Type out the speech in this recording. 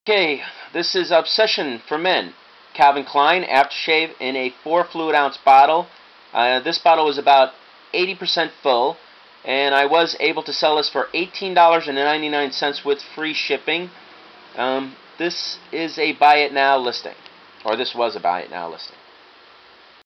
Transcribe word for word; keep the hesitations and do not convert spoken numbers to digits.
Okay, this is Obsession for Men. Calvin Klein aftershave in a four fluid ounce bottle. Uh, this bottle was about eighty percent full, and I was able to sell this for eighteen dollars and ninety-nine cents with free shipping. Um, this is a buy it now listing, or this was a buy it now listing.